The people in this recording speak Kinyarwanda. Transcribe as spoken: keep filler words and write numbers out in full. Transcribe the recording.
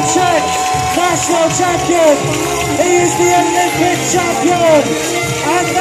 Czech national champion. He is the Olympic champion. And